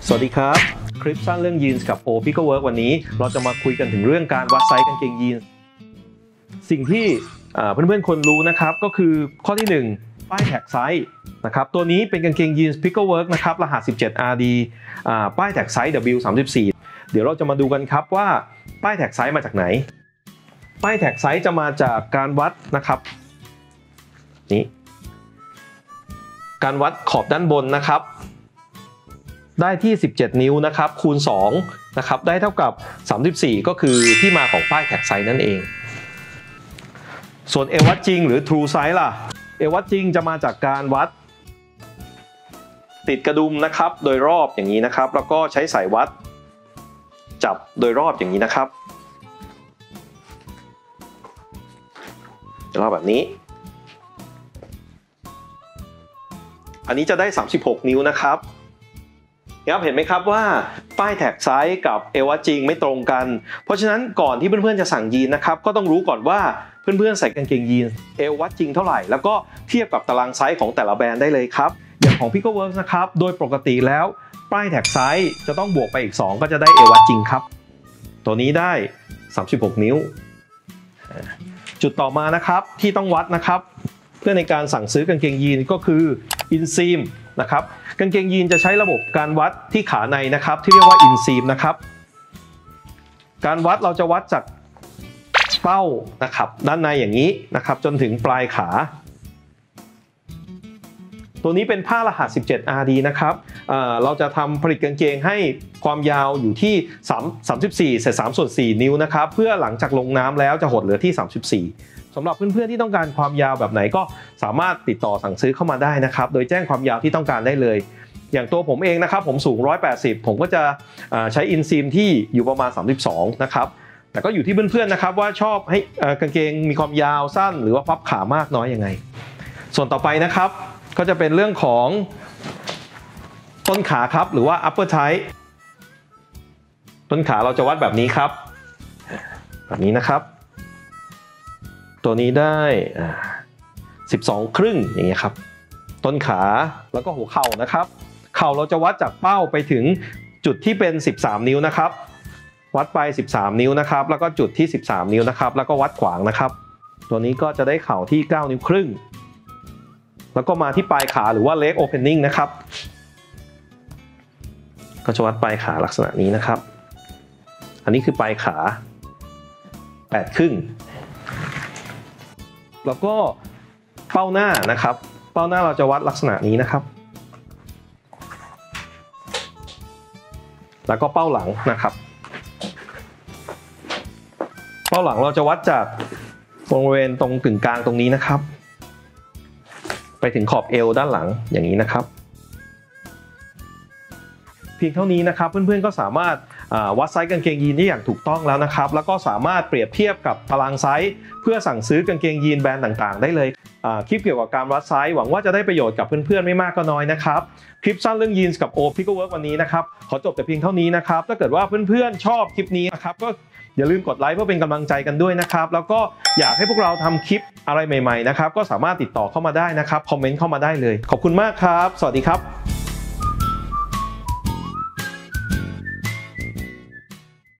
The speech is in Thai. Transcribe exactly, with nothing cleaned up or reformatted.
สวัสดีครับคลิปสั้นเรื่องยีนส์กับ โอ Pickle Work วันนี้เราจะมาคุยกันถึงเรื่องการวัดไซส์กางเกงยีนส์สิ่งที่เพื่อนๆคนรู้นะครับก็คือข้อที่หนึ่งป้ายแท็กไซส์นะครับตัวนี้เป็นกางเกงยีนส์ Pickle Work นะครับรหัส สิบเจ็ด อาร์ ดี ป้ายแท็กไซส์ ดับเบิลยู สามสิบสี่ เดี๋ยวเราจะมาดูกันครับว่าป้ายแท็กไซส์มาจากไหนป้ายแท็กไซส์จะมาจากการวัดนะครับนี่การวัดขอบด้านบนนะครับได้ที่สิบเจ็ดนิ้วนะครับคูณสองนะครับได้เท่ากับสามสิบสี่ก็คือที่มาของป้ายแท็กไซส์นั่นเองส่วนเอววัดจริงหรือ True Size ล่ะเอววัดจริงจะมาจากการวัดติดกระดุมนะครับโดยรอบอย่างนี้นะครับแล้วก็ใช้สายวัดจับโดยรอบอย่างนี้นะครับรอบแบบนี้อันนี้จะได้สามสิบหกนิ้วนะครับครับเห็นไหมครับว่าป้ายแท็กไซส์กับเอววัดจริงไม่ตรงกันเพราะฉะนั้นก่อนที่เพื่อนๆจะสั่งยีนนะครับก็ต้องรู้ก่อนว่าเพื่อนๆใส่กางเกงยีนเอววัดจริงเท่าไหร่แล้วก็เทียบกับตารางไซส์ของแต่ละแบรนด์ได้เลยครับอย่างของ Pickle Work นะครับโดยปกติแล้วป้ายแท็กไซส์จะต้องบวกไปอีกสองก็จะได้เอววัดจริงครับตัวนี้ได้สามสิบหกนิ้วจุดต่อมานะครับที่ต้องวัดนะครับเพื่อในการสั่งซื้อกางเกงยีนก็คืออินซีมนะครับกางเกงยีนจะใช้ระบบการวัดที่ขาในนะครับที่เรียกว่าอินซีมนะครับการวัดเราจะวัดจากเป้านะครับด้านในอย่างนี้นะครับจนถึงปลายขาตัวนี้เป็นผ้ารหัส สิบเจ็ด อาร์ ดี นะครับเอ่อเราจะทำผลิตกางเกงให้ความยาวอยู่ที่สามสิบสี่เศษสามส่วนสี่นิ้วนะครับเพื่อหลังจากลงน้ำแล้วจะหดเหลือที่สามสิบสี่สำหรับเพื่อนๆที่ต้องการความยาวแบบไหนก็สามารถติดต่อสั่งซื้อเข้ามาได้นะครับโดยแจ้งความยาวที่ต้องการได้เลยอย่างตัวผมเองนะครับผมสูงหนึ่งร้อยแปดสิบผมก็จะใช้อินซีมที่อยู่ประมาณสามสิบสองนะครับแต่ก็อยู่ที่เพื่อนๆนะครับว่าชอบให้กางเกงมีความยาวสั้นหรือว่าพับขามากน้อยยังไงส่วนต่อไปนะครับก็จะเป็นเรื่องของต้นขาครับหรือว่า upper thigh ต้นขาเราจะวัดแบบนี้ครับแบบนี้นะครับตัวนี้ได้สิบสองครึ่งอย่างเงี้ยครับต้นขาแล้วก็หัวเข่านะครับเข่าเราจะวัดจากเป้าไปถึงจุดที่เป็นสิบสามนิ้วนะครับวัดไปสิบสามนิ้วนะครับแล้วก็จุดที่สิบสามนิ้วนะครับแล้วก็วัดขวางนะครับตัวนี้ก็จะได้เข่าที่เก้านิ้วครึ่งแล้วก็มาที่ปลายขาหรือว่า leg opening นะครับก็จะวัดปลายขาลักษณะนี้นะครับอันนี้คือปลายขาแปดครึ่งแล้วก็เป้าหน้านะครับเป้าหน้าเราจะวัดลักษณะนี้นะครับแล้วก็เป้าหลังนะครับเป้าหลังเราจะวัดจากบริเวณตรงกึ่งกลางตรงนี้นะครับไปถึงขอบเอวด้านหลังอย่างนี้นะครับเพียงเท่านี้นะครับเพื่อนๆก็สามารถวัดไซส์กางเกงยีนได้อย่างถูกต้องแล้วนะครับแล้วก็สามารถเปรียบเทียบกับตารางไซส์เพื่อสั่งซื้อกางเกงยีนแบรนด์ต่างๆได้เลยคลิปเกี่ยวกับการวัดไซส์หวังว่าจะได้ประโยชน์กับเพื่อนๆไม่มากก็น้อยนะครับคลิปสั้นเรื่องยีนส์กับ โอ Pickle Work วันนี้นะครับขอจบแต่เพียงเท่านี้นะครับถ้าเกิดว่าเพื่อนๆชอบคลิปนี้นะครับก็อย่าลืมกดไลค์เพื่อเป็นกำลังใจกันด้วยนะครับแล้วก็อยากให้พวกเราทำคลิปอะไรใหม่ๆนะครับก็สามารถติดต่อเข้ามาได้นะครับคอมเมนต์เข้ามาได้เลยขอบคุณมากครับสวัสดีครับ